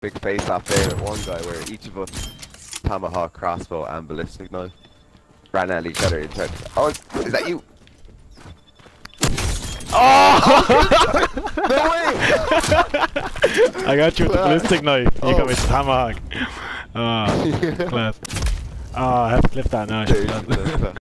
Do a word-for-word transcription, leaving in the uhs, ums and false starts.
big face-off there at one guy where each of us tomahawk, crossbow, and ballistic knife ran at each other in turn. Oh, is, is that you? Oh! No way! I got you with the ballistic knife. You Oh. got me with the tomahawk. Oh, class. Oh, I have to clip that now. I should have done.